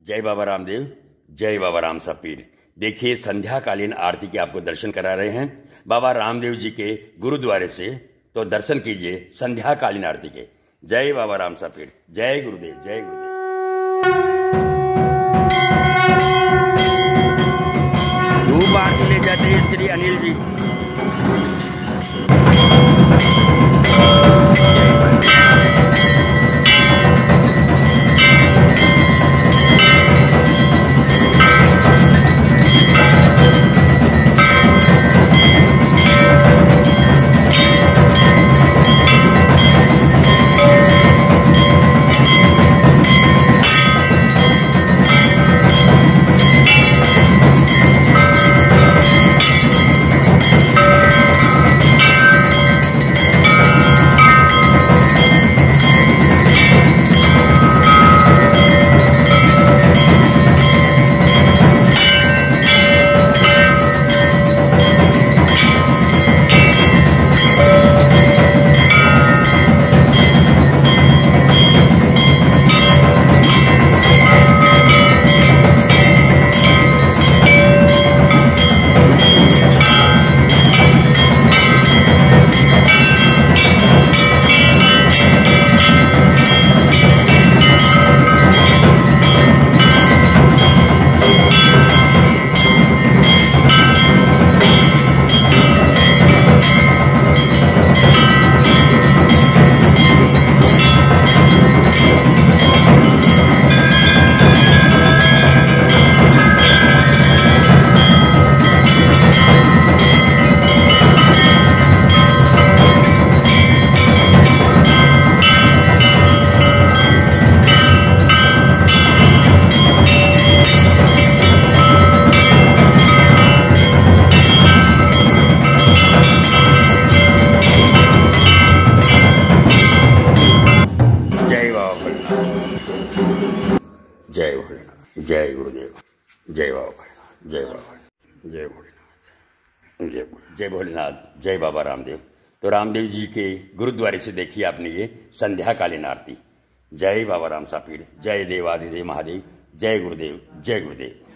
जय बाबा रामदेव, जय बाबा राम सा पीर। देखिए संध्याकालीन आरती के आपको दर्शन करा रहे हैं बाबा रामदेव जी के गुरुद्वारे से, तो दर्शन कीजिए संध्याकालीन आरती के। जय बाबा राम सा पीर, जय गुरुदेव, जय गुरुदेव। धूप आरती ले जाते हैं श्री अनिल जी। जय भोलेनाथ, जय गुरुदेव, जय बाबा, जय बाबा, जय भोलेनाथ, जय भोलेनाथ, जय बाबा रामदेव। तो रामदेव जी के गुरुद्वारे से देखिए आपने ये संध्याकालीन आरती। जय बाबा राम सा पीर, जय देवाधिदेव महादेव, जय गुरुदेव, जय गुरुदेव।